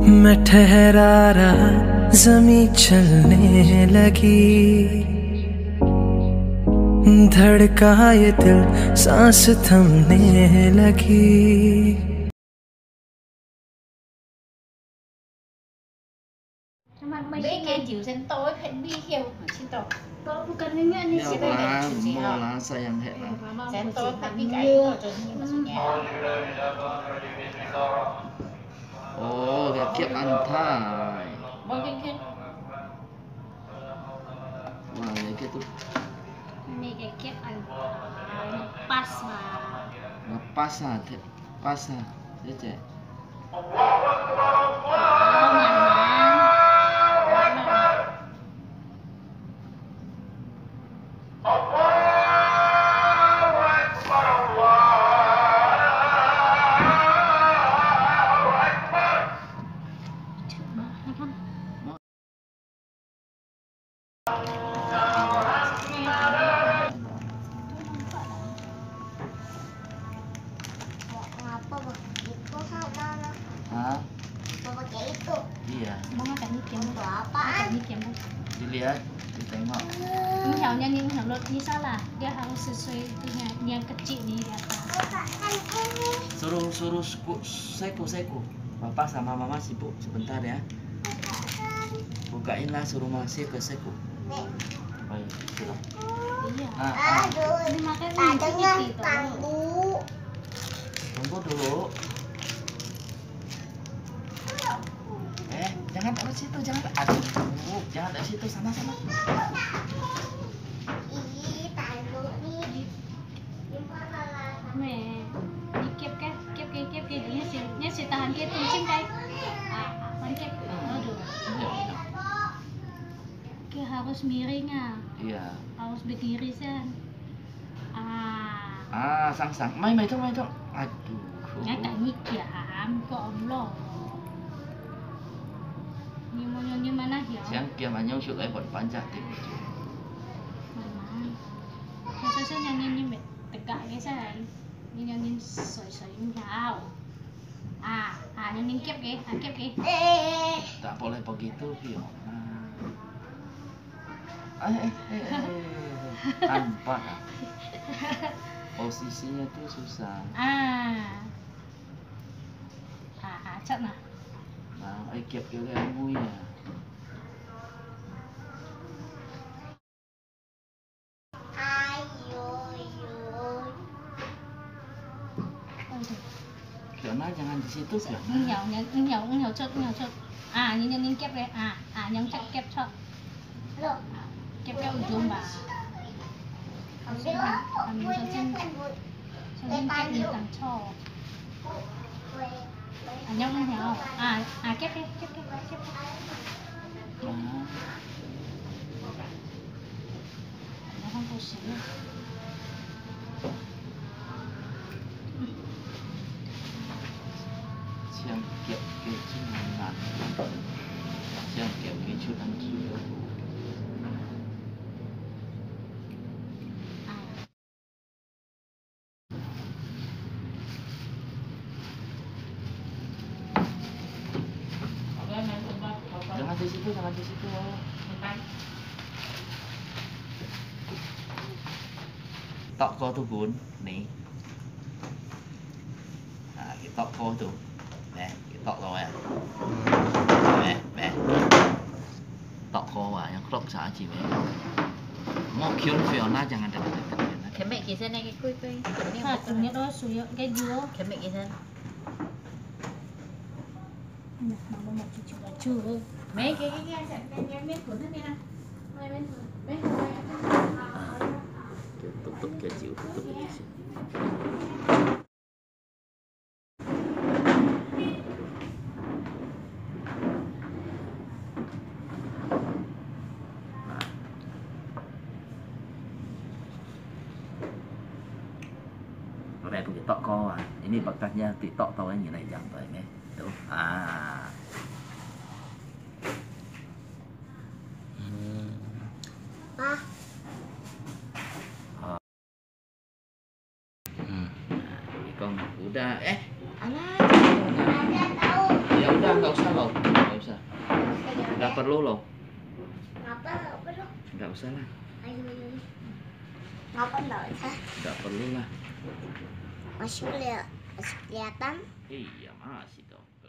मैं ठहरा रहा, ज़मीं चलने लगी, धड़का ये दिल, सांस थमने लगी। Mấy cái chịu sen tối phải đi theo xin tàu. Kalau bukan ini Mola sayang hek lah. Sen tối phải đi cái ở trên maksudnya. Oh, dia kiap antai. Mungkin kan. Wah, dia kiap tu ini kayak lepas mah. lepas ah, pas ah, dia cek. Hah? Pakai itu. Iya. Mama tak nikem Untuk apaan? nikem. Dilihat, ditengok. Minyaknya ni salah. Dia harus sesuai dengan yang kecil ni di atas. Bukan ini. Suruh seko. Papa sama mama sibuk sebentar ya. Bukainlah, suruh masih ke seko. Baik, sudah. Iya. Aduh, Ini makan tak dengar gitu. tangguh. Tunggu dulu. Jangan taruh situ, jangan. Aduh, jangan taruh situ, sama-sama. Ih, tangguh nih. Gimana lah? Mẹ đi kẹp cái nhớ sẽ tahan cái tung trên đây bạn kẹp aduh kayak harus miring Iya. harus berdiri san Sang. Mai tu. Aduh. ngay cả nyikiam kok Allah ni mana ya Siang kiam anyong syuk ai buat panjat tu. saya nyanyi tegak cái say nyanyi soi nhau nyanyi kẹp cái Tak boleh begitu, Fiona. Nampak tak? Posisinya tu susah. chắc nào Nah, ai kiap kira mui ya. Fiona jangan di situ, Fiona. nhậu chốt nhìn kẹp đây nhắm chắc kẹp cho kẹp cái ujung bà kami chân kẹp đi tặng cho nhông nhậu kẹp nó không có xíu Siang kiap ke ciuman. Siang kiap ke ciuman ciu. Jangan di situ. Tok ko tu bun, ni. Cái tok ko tu. Nè, cái tok rồi à. Mẹ. Tok ko yang krok sa chỉ mẹ. Mau kion Fiona jangan dekat-dekat Fiona. Cái mẹ kia sen này cái quay. cùng nhất đó suy cái dứa Cái mẹ kia sen. mà một chút là chưa Mấy cái mét của nó nè. Tutup ke ciu, tutup ke ciu. Mẹ pergi tok kau Ini bekasnya TikTok tahu yang ini jam tu ini. Tuh. Con udah alah. Ya udah nggak usah loh, nggak usah. Nggak perlu loh. Ngapa nggak perlu? Nggak usah lah. Ayo. Ngapa nggak usah? Nggak perlu lah. Masih kelihatan? Iya masih dong.